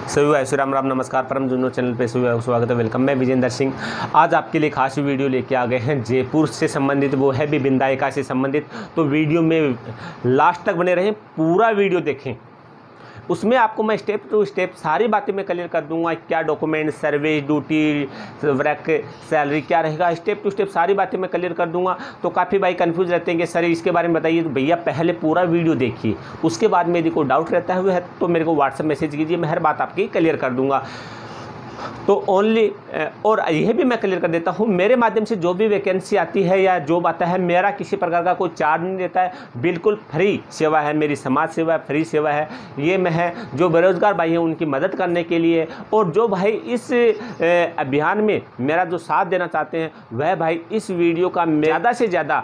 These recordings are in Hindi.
सभी भाई राम राम नमस्कार। परम जुन्नो चैनल पे सभी स्वागत है, वेलकम। मैं विजेंद्र सिंह आज आपके लिए खास वीडियो लेके आ गए हैं जयपुर से संबंधित, वो है भी विंध्यायका से संबंधित। तो वीडियो में लास्ट तक बने रहें, पूरा वीडियो देखें। उसमें आपको मैं स्टेप टू स्टेप सारी बातें मैं क्लियर कर दूंगा। क्या document, service, duty, work, salary क्या रहेगा, स्टेप टू स्टेप सारी बातें मैं क्लियर कर दूंगा। तो काफ़ी भाई कंफ्यूज रहते हैं कि सर इसके बारे में बताइए। तो भैया पहले पूरा वीडियो देखिए, उसके बाद में यदि कोई डाउट रहता है तो मेरे को व्हाट्सएप मैसेज कीजिए, मैं हर बात आपकी क्लियर कर दूंगा। तो ओनली और यह भी मैं क्लियर कर देता हूँ, मेरे माध्यम से जो भी वैकेंसी आती है या जॉब आता है, मेरा किसी प्रकार का कोई चार्ज नहीं देता है, बिल्कुल फ्री सेवा है, मेरी समाज सेवा फ्री सेवा है। ये मैं है जो बेरोजगार भाई हैं उनकी मदद करने के लिए, और जो भाई इस अभियान में मेरा जो साथ देना चाहते हैं वह भाई इस वीडियो का ज़्यादा से ज़्यादा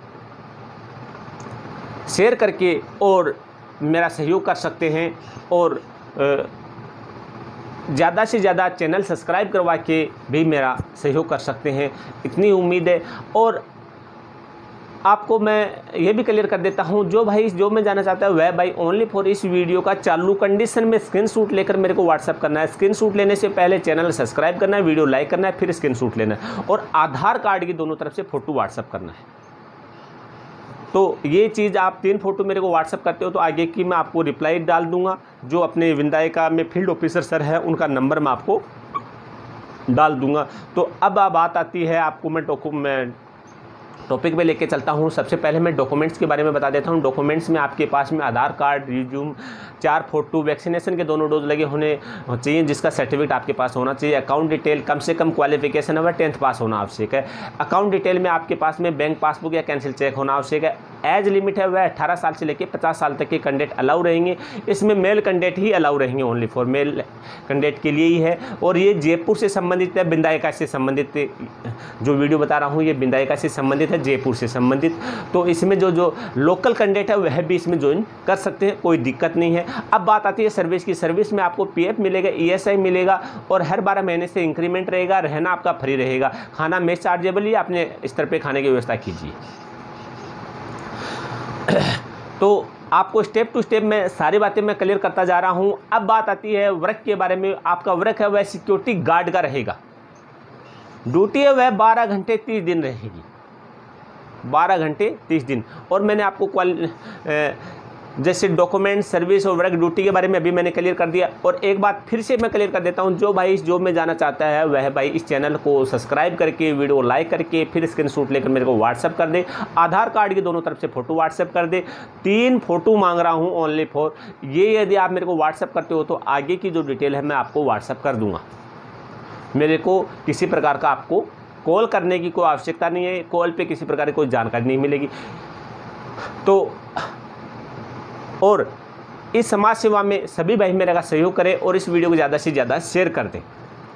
शेयर करके और मेरा सहयोग कर सकते हैं, और ज़्यादा से ज़्यादा चैनल सब्सक्राइब करवा के भी मेरा सहयोग कर सकते हैं, इतनी उम्मीद है। और आपको मैं ये भी क्लियर कर देता हूँ, जो भाई इस जॉब में जाना चाहता है वह भाई ओनली फॉर इस वीडियो का चालू कंडीशन में स्क्रीनशॉट लेकर मेरे को व्हाट्सअप करना है। स्क्रीनशॉट लेने से पहले चैनल सब्सक्राइब करना है, वीडियो लाइक करना है, फिर स्क्रीनशॉट लेना है, और आधार कार्ड की दोनों तरफ से फ़ोटो व्हाट्सअप करना है। तो ये चीज़ आप 3 फोटो मेरे को व्हाट्सअप करते हो तो आगे की मैं आपको रिप्लाई डाल दूंगा। जो अपने विंध्यायका में फील्ड ऑफिसर सर है उनका नंबर मैं आपको डाल दूंगा। तो अब बात आती है, आपको मैं टॉपिक पे लेके चलता हूँ। सबसे पहले मैं डॉक्यूमेंट्स के बारे में बता देता हूँ। डॉक्यूमेंट्स में आपके पास में Aadhaar card, resume, 4 photo, vaccination के दोनों डोज लगे होने चाहिए, जिसका सर्टिफिकेट आपके पास होना चाहिए। अकाउंट डिटेल, कम से कम क्वालिफिकेशन है 10th पास होना आवश्यक है। अकाउंट डिटेल में आपके पास में बैंक पासबुक या कैंसिल चेक होना आवश्यक है। एज लिमिट है वह 18 साल से लेकर 50 साल तक के कैंडिडेट अलाउ रहेंगे। इसमें मेल कैंडिडेट ही अलाउ रहेंगे, ओनली फॉर मेल कैंडिडेट के लिए ही है। और ये जयपुर से संबंधित है, विंध्यायका से संबंधित जो वीडियो बता रहा हूँ ये विंध्यायका से संबंधित है, जयपुर से संबंधित। तो इसमें जो लोकल कैंडिडेट है वह भी इसमें ज्वाइन कर सकते हैं, कोई दिक्कत नहीं है। अब बात आती है सर्विस की। सर्विस में आपको पीएफ मिलेगा, ईएसआई मिलेगा, और हर 12 महीने से इंक्रीमेंट रहेगा। रहना आपका फ्री रहेगा, खाना मेस चार्जेबल ही, अपने स्तर पे खाने की व्यवस्था कीजिए। तो आपको स्टेप टू स्टेप में सारी बातें मैं क्लियर करता जा रहा हूं। अब बात आती है वर्क के बारे में। आपका वर्क है वह सिक्योरिटी गार्ड का रहेगा। ड्यूटी है वह 12 घंटे 30 दिन रहेगी, 12 घंटे 30 दिन। और मैंने आपको जैसे डॉक्यूमेंट, सर्विस और वर्क ड्यूटी के बारे में अभी मैंने क्लियर कर दिया। और एक बात फिर से मैं क्लियर कर देता हूं, जो भाई इस जॉब में जाना चाहता है वह भाई इस चैनल को सब्सक्राइब करके, वीडियो लाइक करके, फिर स्क्रीनशॉट लेकर मेरे को व्हाट्सअप कर दे। आधार कार्ड की दोनों तरफ से फ़ोटो व्हाट्सअप कर दे। 3 फोटो मांग रहा हूँ ओनली फॉर ये। यदि आप मेरे को व्हाट्सअप करते हो तो आगे की जो डिटेल है मैं आपको व्हाट्सअप कर दूँगा। मेरे को किसी प्रकार का आपको कॉल करने की कोई आवश्यकता नहीं है, कॉल पे किसी प्रकार की कोई जानकारी नहीं मिलेगी। तो और इस समाज सेवा में सभी भाई मेरे का सहयोग करें और इस वीडियो को ज़्यादा से ज़्यादा शेयर कर दें।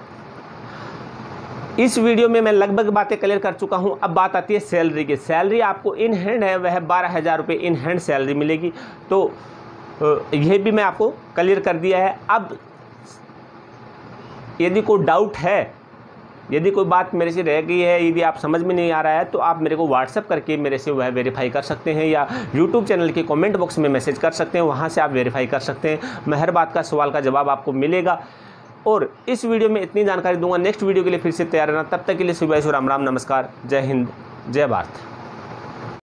इस वीडियो में मैं लगभग बातें क्लियर कर चुका हूं। अब बात आती है सैलरी की। सैलरी आपको इन हैंड है वह 12,000 रुपये इन हैंड सैलरी मिलेगी। तो यह भी मैं आपको क्लियर कर दिया है। अब यदि कोई डाउट है, यदि कोई बात मेरे से रह गई है, यदि आप समझ में नहीं आ रहा है तो आप मेरे को व्हाट्सअप करके मेरे से वह वेरीफाई कर सकते हैं, या यूट्यूब चैनल के कमेंट बॉक्स में मैसेज कर सकते हैं, वहां से आप वेरीफाई कर सकते हैं। मैं हर बात का सवाल का जवाब आपको मिलेगा। और इस वीडियो में इतनी जानकारी दूंगा। नेक्स्ट वीडियो के लिए फिर से तैयार रहना। तब तक के लिए सुबह राम राम नमस्कार। जय हिंद, जय भारत।